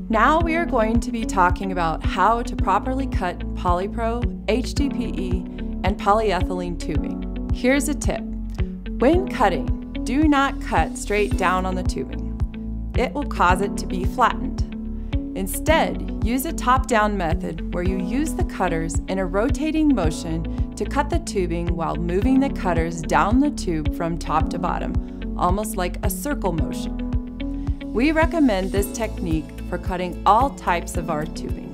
Now we are going to be talking about how to properly cut polypro, HDPE, and polyethylene tubing. Here's a tip. When cutting, do not cut straight down on the tubing. It will cause it to be flattened. Instead, use a top-down method where you use the cutters in a rotating motion to cut the tubing while moving the cutters down the tube from top to bottom, almost like a circle motion. We recommend this technique for cutting all types of our tubing.